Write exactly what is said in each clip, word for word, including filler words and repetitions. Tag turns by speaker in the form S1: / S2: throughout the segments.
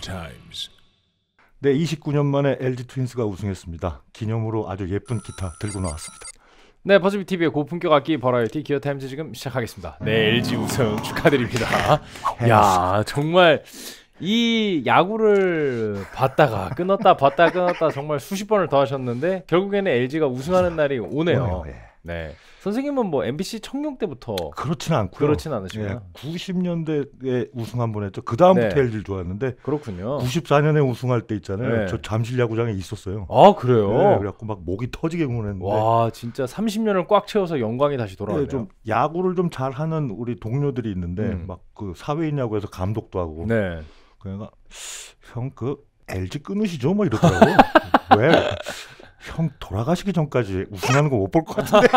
S1: times.
S2: 네, 이십구 년 만에 엘지 트윈스가 우승했습니다. 기념으로 아주 예쁜 기타 들고 나왔습니다.
S3: 네, 버즈비 티비의 고품격 악기 버라이어티 기어 타임즈 지금 시작하겠습니다. 네, 엘지 우승 축하드립니다. 야, 정말 이 야구를 봤다가 끊었다 봤다 끊었다 정말 수십 번을 더 하셨는데 결국에는 엘지가 우승하는 날이 오네요. 오네요, 예. 네. 선생님은 뭐 엠비씨 청룡 때부터
S2: 그렇지는 않고요.
S3: 그렇진 않으시고요.
S2: 예, 구십 년대에 우승 한 번 했죠. 그 다음부터
S3: 네.
S2: 엘지를 좋아했는데
S3: 그렇군요.
S2: 구십사 년에 우승할 때 있잖아요.
S3: 네.
S2: 저 잠실 야구장에 있었어요.
S3: 아, 그래요?
S2: 네, 그래갖고 막 목이 터지게 응원했는데.
S3: 와, 진짜 삼십 년을 꽉 채워서 영광이 다시 돌아왔네요.
S2: 네, 좀 야구를 좀 잘하는 우리 동료들이 있는데
S3: 음.
S2: 막 그 사회인 야구에서 감독도 하고.
S3: 네.
S2: 그러니까 형 그 엘지 끊으시죠? 뭐 이러더라고. 왜? 형 돌아가시기 전까지 우승하는 거 못 볼 것 같은데.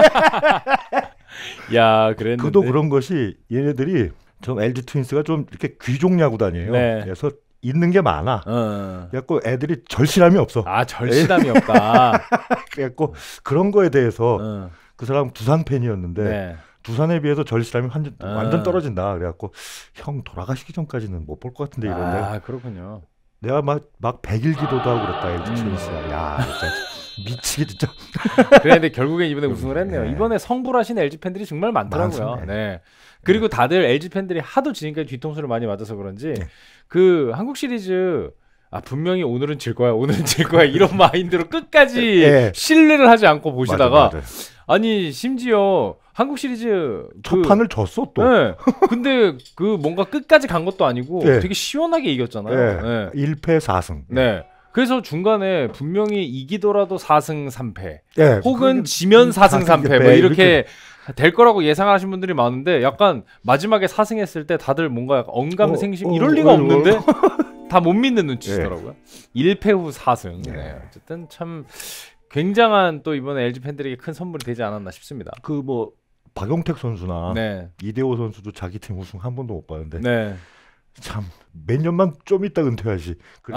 S3: 야, 그랬는데.
S2: 그도 그런 것이 얘네들이 좀 엘지 트윈스가 좀 이렇게 귀족 야구단이에요.
S3: 네.
S2: 그래서 있는 게 많아.
S3: 어.
S2: 그래갖고 애들이 절실함이 없어.
S3: 아, 절실함이 없다.
S2: 그래갖고 그런 거에 대해서
S3: 어.
S2: 그 사람 두산 팬이었는데
S3: 네.
S2: 두산에 비해서 절실함이 완전,
S3: 아.
S2: 완전 떨어진다. 그래갖고 형 돌아가시기 전까지는 못 볼 것 같은데 이런데.
S3: 아, 그렇군요.
S2: 내가 막 막 백일 기도도 하고 그랬다. 엘지 트윈스가. 야, 진짜 미치게 진짜.
S3: 그런데 결국엔 이번에 우승을 했네요.
S2: 네.
S3: 이번에 성불하신 엘지 팬들이 정말 많더라고요.
S2: 많습니다.
S3: 네. 그리고 다들 엘지 팬들이 하도 지금까지 뒤통수를 많이 맞아서 그런지
S2: 네.
S3: 그 한국 시리즈 아 분명히 오늘은 질 거야, 오늘은 질 거야 이런 마인드로 끝까지
S2: 네.
S3: 신뢰를 하지 않고 보시다가
S2: 맞아, 맞아.
S3: 아니 심지어 한국 시리즈
S2: 첫
S3: 그,
S2: 판을 졌어 또.
S3: 네. 근데 그 뭔가 끝까지 간 것도 아니고
S2: 네.
S3: 되게 시원하게 이겼잖아요.
S2: 네.
S3: 네.
S2: 일 패 사 승.
S3: 네. 그래서 중간에 분명히 이기더라도 사 승 삼 패
S2: 네.
S3: 혹은 지면 사 승 삼 패 뭐 이렇게 될 거라고 예상하신 분들이 많은데 약간 마지막에 사 승했을 때 다들 뭔가 약간 언감생심
S2: 어, 어,
S3: 이럴 리가
S2: 어,
S3: 없는데 다 못 믿는 눈치시더라고요.
S2: 네.
S3: 일 패 후 사 승.
S2: 네.
S3: 네. 어쨌든 참 굉장한 또 이번에 엘지 팬들에게 큰 선물이 되지 않았나 싶습니다.
S2: 그 뭐 박용택 선수나
S3: 네.
S2: 이대호 선수도 자기 팀 우승 한 번도 못 봤는데
S3: 네.
S2: 참 몇 년만 좀 있다 은퇴하지. 그,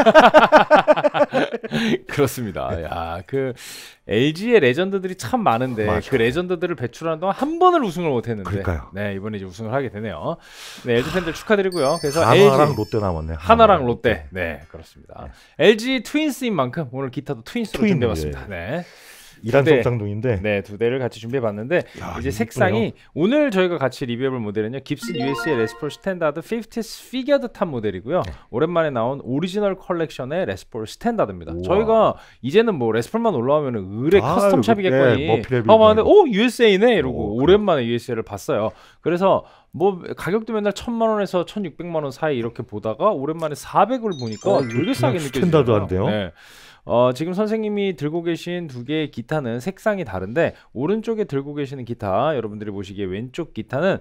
S3: 그렇습니다. 야, 그 엘지의 레전드들이 참 많은데
S2: 맞아.
S3: 그 레전드들을 배출하는 동안 한 번을 우승을 못 했는데
S2: 그러니까요.
S3: 네, 이번에 이제 우승을 하게 되네요. 네, 엘지 팬들 축하드리고요. 그래서
S2: 하나랑
S3: 엘지
S2: 롯데 남았네.
S3: 하나랑 롯데. 네, 그렇습니다.
S2: 네.
S3: 엘지 트윈스인 만큼 오늘 기타도 트윈스로
S2: 트윈,
S3: 준비해봤습니다.
S2: 예.
S3: 네.
S2: 이란성
S3: 네.
S2: 쌍둥이인데
S3: 네, 두 대를 같이 준비해봤는데
S2: 야,
S3: 이제
S2: 이쁘네요.
S3: 색상이 오늘 저희가 같이 리뷰해볼 모델은요 깁슨 유에스의 레스폴 스탠다드 오십스 피겨드 탑 모델이고요.
S2: 네.
S3: 오랜만에 나온 오리지널 컬렉션의 레스폴 스탠다드입니다.
S2: 우와.
S3: 저희가 이제는 뭐 레스폴만 올라오면 의뢰
S2: 아,
S3: 커스텀 샵이겠거니
S2: 예, 머피랩이
S3: 아 봤는데 오 유에스에이네 이러고
S2: 오,
S3: 오랜만에 유에스에이를 봤어요. 그래서 뭐 가격도 맨날 천만 원에서 천육백만 원 사이 이렇게 보다가 오랜만에 사백을 보니까
S2: 어,
S3: 되게 싸게 느껴지네요.
S2: 스탠다드한데요?
S3: 네. 어, 지금 선생님이 들고 계신 두 개의 기타는 색상이 다른데 오른쪽에 들고 계시는 기타 여러분들이 보시기에 왼쪽 기타는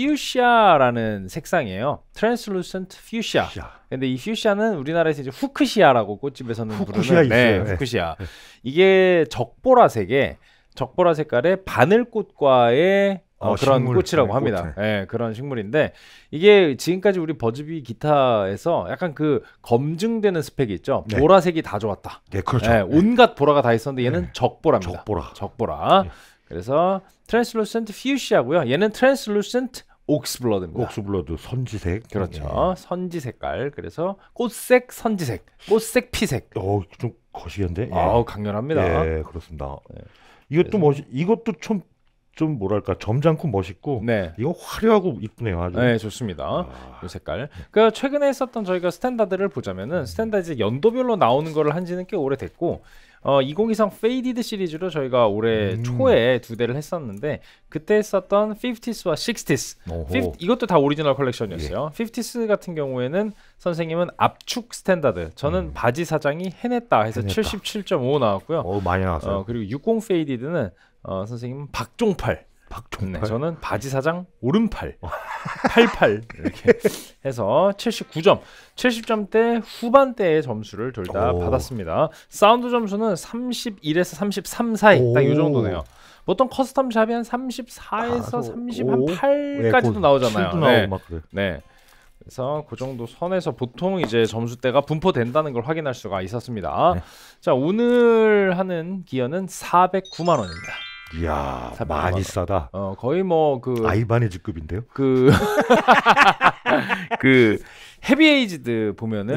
S3: 퓨시아라는 색상이에요. 트랜스루센트 퓨시아.
S2: 야,
S3: 근데 이 퓨시아는 우리나라에서 이제 후크시아라고 꽃집에서는
S2: 후크시아
S3: 부르는 네,
S2: 있어요.
S3: 후크시아. 이게 적보라색에 적보라 색깔의 바늘꽃과의 어,
S2: 어,
S3: 그런
S2: 식물,
S3: 꽃이라고
S2: 네,
S3: 합니다.
S2: 꽃.
S3: 예, 그런 식물인데 이게 지금까지 우리 버즈비 기타에서 약간 그 검증되는 스펙이 있죠.
S2: 네.
S3: 보라색이 다 좋았다.
S2: 네, 그렇죠.
S3: 예, 온갖 보라가 다 있었는데 얘는
S2: 네.
S3: 적보라입니다.
S2: 적보라.
S3: 적보라.
S2: 네.
S3: 그래서 트랜스루센트 퓨시아고요. 얘는 트랜스루센트 옥스블러드입니다.
S2: 옥수블러드 선지색.
S3: 그렇죠. 선지 색깔. 그래서 꽃색 선지색, 꽃색 피색.
S2: 예. 어, 좀 거시기한데. 예.
S3: 아우 강렬합니다.
S2: 예, 그렇습니다.
S3: 네.
S2: 이것도
S3: 그래서-
S2: 멋, 이것도 좀, 좀 뭐랄까 점잖고 멋있고.
S3: 네.
S2: 이거 화려하고 이쁘네요, 아주.
S3: 네, 좋습니다.
S2: 아,
S3: 이 색깔. 그 최근에 했었던 저희가 스탠다드를 보자면은 스탠다드 이제 연도별로 나오는 거를 한지는 꽤 오래됐고 어 이공이삼 페이디드 시리즈로 저희가 올해
S2: 음.
S3: 초에 두 대를 했었는데 그때 했었던 피프티스와 식스티스.
S2: 오호.
S3: 이것도 다 오리지널 컬렉션이었어요. 피프티스 같은 경우에는 선생님은 압축 스탠다드. 저는
S2: 음.
S3: 바지 사장이 해냈다 해서
S2: 해냈다.
S3: 칠십칠 점 오 나왔고요.
S2: 어, 많이 나왔어요.
S3: 어, 그리고 육십 페이디드는 어, 선생님은 박종팔.
S2: 박종팔.
S3: 네, 저는 바지 사장 오른팔 팔팔 이렇게 해서 칠십구 점 칠십 점대 후반대의 점수를 둘 다
S2: 오.
S3: 받았습니다. 사운드 점수는 삼십일에서 삼십삼 사이 딱 이
S2: 오.
S3: 정도네요. 보통 커스텀 샵이 한 삼십사에서
S2: 아,
S3: 삼십팔까지도
S2: 오.
S3: 나오잖아요.
S2: 칠도
S3: 네.
S2: 나오고 막 그래.
S3: 네. 그래서 그 정도 선에서 보통 이제 점수대가 분포된다는 걸 확인할 수가 있었습니다.
S2: 네.
S3: 자, 오늘 하는 기어는 사백구만 원입니다.
S2: 이야,
S3: 사백만
S2: 많이
S3: 원.
S2: 싸다.
S3: 어, 거의 뭐그
S2: 아이바네즈급인데요.
S3: 그, 그 헤비에이지드 보면은
S2: 네.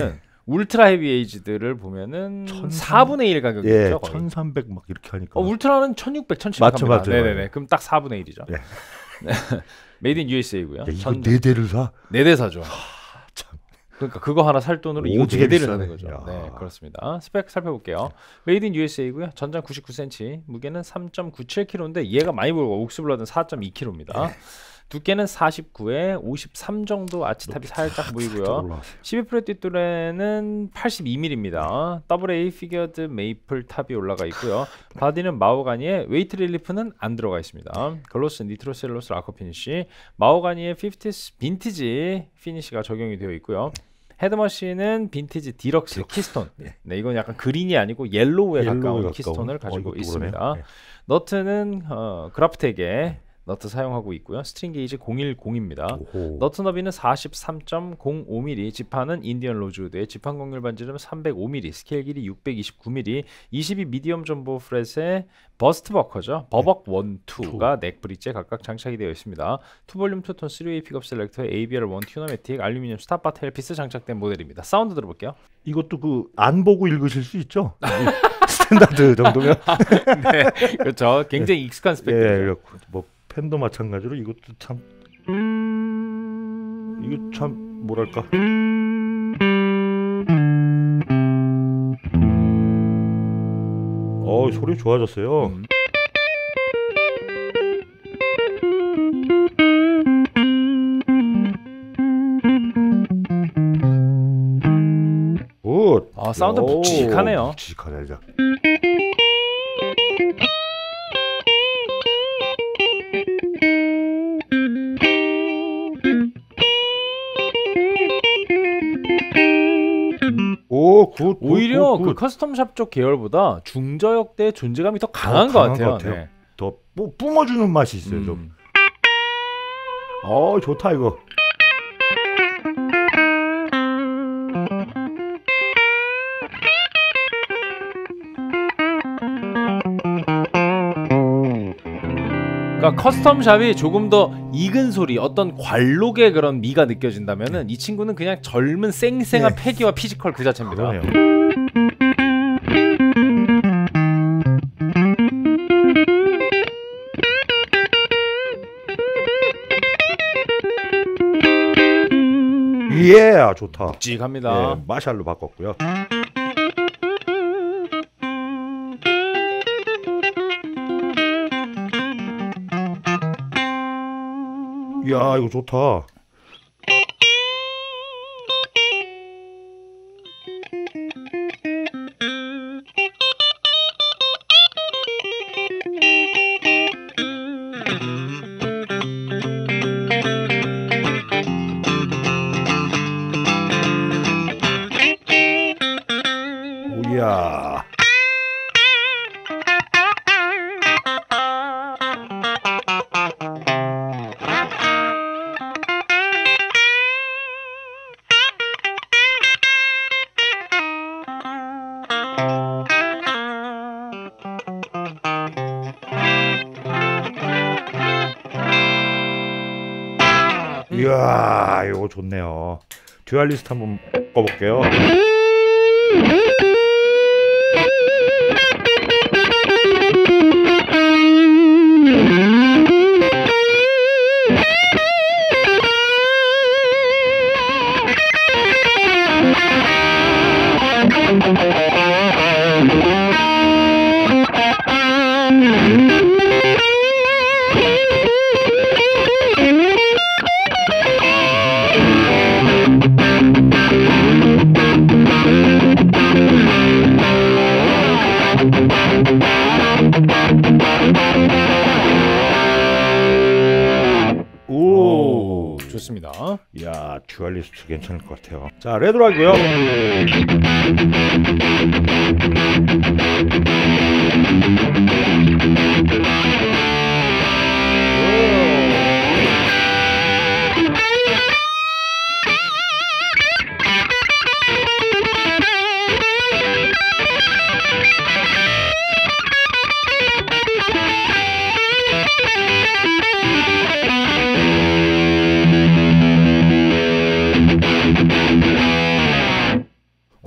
S3: 울트라 헤비에이지들을 보면은
S2: 천삼-
S3: 사분의 일 가격이죠.
S2: 예,
S3: 거의.
S2: 천삼백 막 이렇게 하니까.
S3: 어, 울트라는 천육백, 천칠백
S2: 맞죠,
S3: 합니다.
S2: 맞죠,
S3: 네네네.
S2: 맞아요.
S3: 그럼 딱 사분의 일이죠.
S2: 예.
S3: 네. 메이드 인 유에스에이고요.
S2: 야, 이거 네 대를 사?
S3: 네 대 사죠.
S2: 참.
S3: 그러니까 그거 하나 살 돈으로 이거
S2: 오지게
S3: 네 대를
S2: 비싸네.
S3: 사는 거죠.
S2: 야.
S3: 네, 그렇습니다. 스펙 살펴볼게요. 메이드 인 유에스에이고요. 전장 구십구 센티미터, 무게는 삼 점 구칠 킬로그램인데 얘가 많이 보고 옥스블러드는 사 점 이 킬로그램입니다. 두께는 사십구에 오십삼 정도 아치탑이 살짝 보이고요. 십이 프로 뒷도레는 팔십이 밀리미터입니다. 더블 에이 피겨드 메이플 탑이 올라가 있고요. 바디는 마호가니에 웨이트 릴리프는 안 들어가 있습니다. 글로스 니트로셀로스 라커 피니시, 마호가니의 오십 빈티지 피니시가 적용이 되어 있고요. 헤드머신은 빈티지 디럭스
S2: 디럭스.
S3: 키스톤.
S2: 네.
S3: 네, 이건 약간 그린이 아니고 옐로우에
S2: 옐로우에
S3: 가까운
S2: 가까운.
S3: 키스톤을
S2: 어,
S3: 가지고
S2: 이것도
S3: 있습니다.
S2: 그러네요. 네.
S3: 너트는 어, 그라프텍의 너트 사용하고 있고요. 스트링 게이지 공일공입니다.
S2: 오호.
S3: 너트 너비는 사십삼 점 공오 밀리미터, 지판은 인디언 로즈우드의 지판 곡률 반지름 삼백오 밀리미터, 스케일 길이 육백이십구 밀리미터, 이십이 미디엄 전보 프렛의 버스트 버커죠. 버벅 일, 이가 넥 브릿지에 각각 장착이 되어 있습니다. 투 볼륨 투톤 쓰리 웨이 픽업 셀렉터에 에이비알 일 튜너매틱 알루미늄 스탑바 테일피스 장착된 모델입니다. 사운드 들어볼게요.
S2: 이것도 그 안 보고 읽으실 수 있죠? 스탠다드 정도면.
S3: 네, 그렇죠. 굉장히 익숙한 스펙이죠.
S2: 예, 뭐 펜도 마찬가지로 이것도 참 이거 참 뭐랄까. 어, 소리 좋아졌어요.
S3: 음.
S2: 굿.
S3: 아, 사운드
S2: 오,
S3: 묵직하네요.
S2: 묵직하네. 자. 오, 굿. 굿,
S3: 오히려
S2: 굿,
S3: 그
S2: 굿.
S3: 커스텀샵 쪽 계열보다 중저역대 존재감이 더 강한
S2: 더
S3: 것
S2: 강한
S3: 같아요.
S2: 것 같아요.
S3: 네.
S2: 더 뿜- 뿜어주는 맛이 있어요. 좀.
S3: 음.
S2: 어, 좋다 이거.
S3: 그러니까 커스텀샵이 조금 더 익은 소리, 어떤 관록의 그런 미가 느껴진다면은 이 친구는 그냥 젊은 쌩쌩한
S2: 네.
S3: 패기와 피지컬 그 자체입니다.
S2: 그러네요. 예, 좋다.
S3: 묵직합니다.
S2: 예, 마샬로 바꿨고요. 이야, 이거 좋다. 오야. 이야, 이거 좋네요. 듀얼리스트 한번 꺼볼게요. 오,
S3: 좋습니다.
S2: 야, 듀얼리스트 괜찮을 것 같아요. 자, 레드락이고요.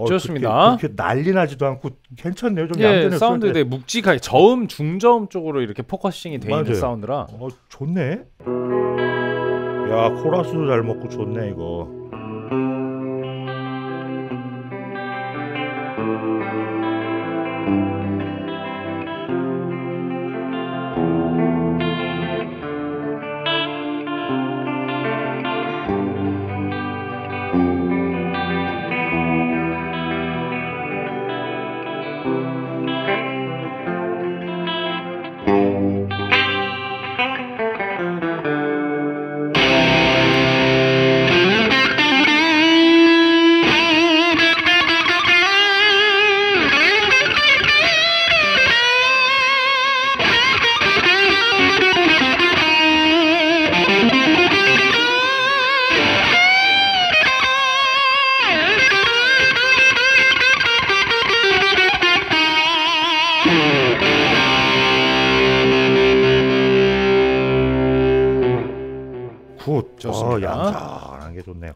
S3: 좋습니다.
S2: 그렇게, 그렇게 난리 나지도 않고 괜찮네요. 좀
S3: 예,
S2: 얌전해요.
S3: 사운드
S2: 네.
S3: 되게 묵직하게 저음 중저음 쪽으로 이렇게 포커싱이 돼 있는
S2: 맞아요.
S3: 사운드라.
S2: 어, 좋네. 야, 코러스도 잘 먹고 좋네 이거. 굿.
S3: 좋습니다.
S2: 어, 얌전한 게 좋네요.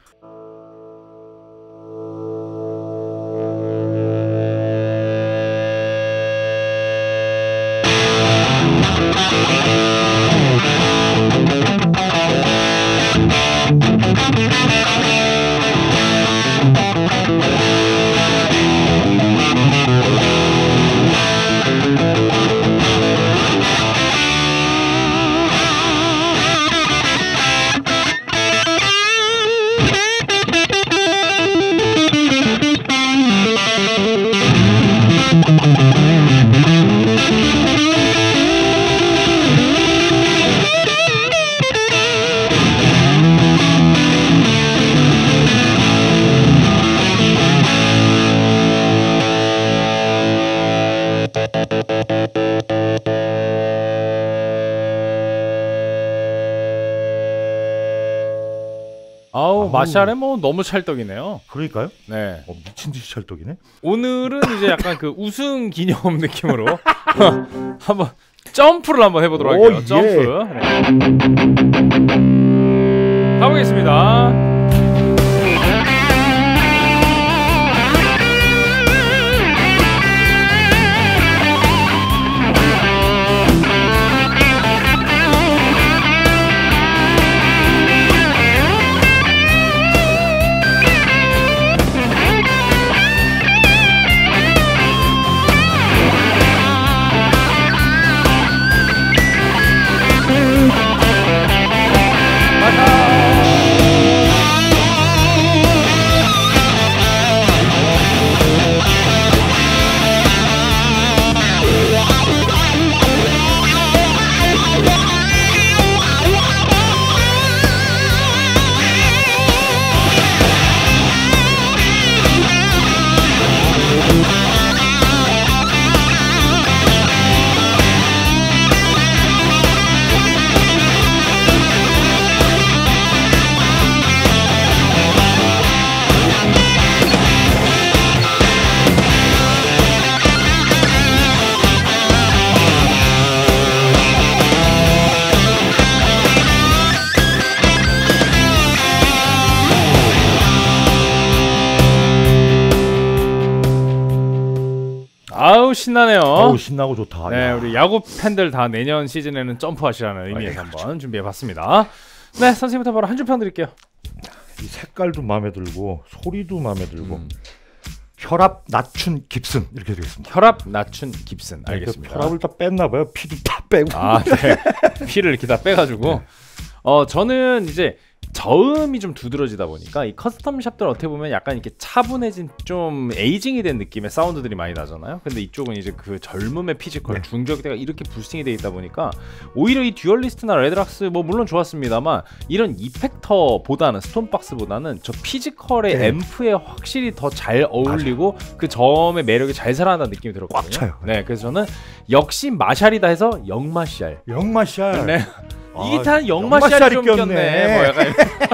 S3: 아우,
S2: 아우.
S3: 마샬에 뭐 너무 찰떡이네요.
S2: 그러니까요?
S3: 네.
S2: 어, 미친 듯이 찰떡이네.
S3: 오늘은 이제 약간 그 우승 기념 느낌으로 한번 점프를 한번 해보도록
S2: 오,
S3: 할게요.
S2: 예.
S3: 점프. 네. 가보겠습니다. 아우 신나네요.
S2: 어우, 신나고 좋다.
S3: 네,
S2: 야.
S3: 우리 야구 팬들 다 내년 시즌에는 점프하시라는 의미에서 한번 준비해봤습니다. 네, 선생님부터 바로 한 줄 평 드릴게요.
S2: 이 색깔도 마음에 들고 소리도 마음에 들고
S3: 음.
S2: 혈압 낮춘 깁슨 이렇게 되겠습니다.
S3: 혈압 낮춘 깁슨. 알겠습니다.
S2: 그 혈압을 다 뺐나 봐요. 피도 다 빼고.
S3: 아, 네. 피를 이렇게 다 빼가지고.
S2: 네.
S3: 어, 저는 이제 저음이 좀 두드러지다 보니까 이 커스텀 샵들 어떻게 보면 약간 이렇게 차분해진 좀 에이징이 된 느낌의 사운드들이 많이 나잖아요. 근데 이쪽은 이제 그 젊음의 피지컬,
S2: 네.
S3: 중저기대가 이렇게 부스팅이 돼 있다 보니까 오히려 이 듀얼리스트나 레드락스 뭐 물론 좋았습니다만 이런 이펙터보다는 스톤박스보다는 저 피지컬의
S2: 네.
S3: 앰프에 확실히 더 잘 어울리고 그 저음의 매력이 잘 살아난다는 느낌이 들었거든요.
S2: 꽉 차요.
S3: 네, 그래서 저는 역시 마샬이다 해서 영마샬.
S2: 영마샬.
S3: 네.
S2: 아,
S3: 이 기타는 영마샬이 좀
S2: 영마샬이
S3: 꼈네. 뭐 약간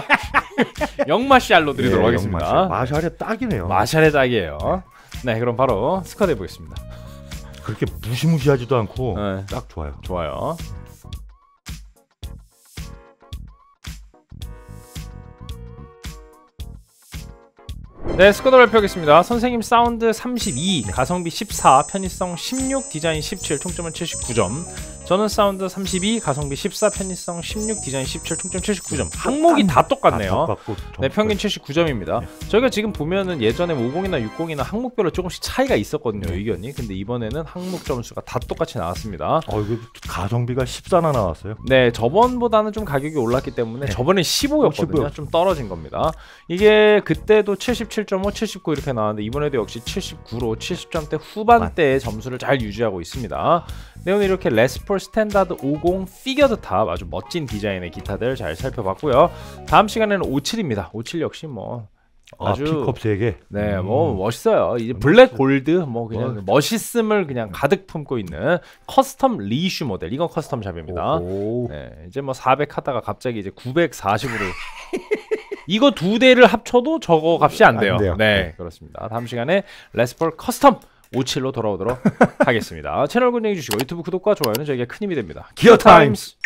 S3: 영마샬로 드리도록
S2: 예,
S3: 하겠습니다.
S2: 영마샬. 마샬의 딱이네요.
S3: 마샬의 딱이에요. 네, 그럼 바로 스쿼드 해보겠습니다.
S2: 그렇게 무시무시하지도 않고
S3: 네.
S2: 딱 좋아요.
S3: 좋아요. 네, 스코더 발표하겠습니다. 선생님 사운드 삼십이, 가성비 십사, 편의성 십육, 디자인 십칠, 총점은 칠십구 점. 저는 사운드 삼십이, 가성비 십사, 편의성 십육, 디자인 십칠, 총점 칠십구 점. 항목이 다 똑같네요. 네, 평균 칠십구 점입니다. 네. 저희가 지금 보면은 예전에 오십이나 육십이나 항목별로 조금씩 차이가 있었거든요, 네. 의견이. 근데 이번에는 항목 점수가 다 똑같이 나왔습니다.
S2: 어, 이거 가성비가 십사나 나왔어요.
S3: 네, 저번보다는 좀 가격이 올랐기 때문에 네. 저번엔 십오였거든요. 좀 떨어진 겁니다. 이게 그때도 칠십칠 점 오, 칠십구 이렇게 나왔는데 이번에도 역시 칠십구로 칠십 점대 후반대의 점수를 잘 유지하고 있습니다. 네, 오늘 이렇게 레스폴 스탠다드 오십 피겨드 탑 아주 멋진 디자인의 기타들 잘 살펴봤고요. 다음 시간에는 오십칠입니다. 오십칠 역시 뭐 아주
S2: 아, 픽업 세 개.
S3: 네, 뭐 멋있어요. 이제 블랙 골드 뭐 그냥 뭐. 멋있음을 그냥 가득 품고 있는 커스텀 리슈 모델. 이건 커스텀 샵입니다. 네, 이제 뭐 사백 하다가 갑자기 이제 구백사십으로 이거 두 대를 합쳐도 저거 값이 안 돼요. 안 돼요. 네, 그렇습니다. 다음 시간에 레스폴 커스텀 오십칠로 돌아오도록 하겠습니다. 채널 구독해 주시고 유튜브 구독과 좋아요는 저에게 큰 힘이 됩니다. 기어 타임스.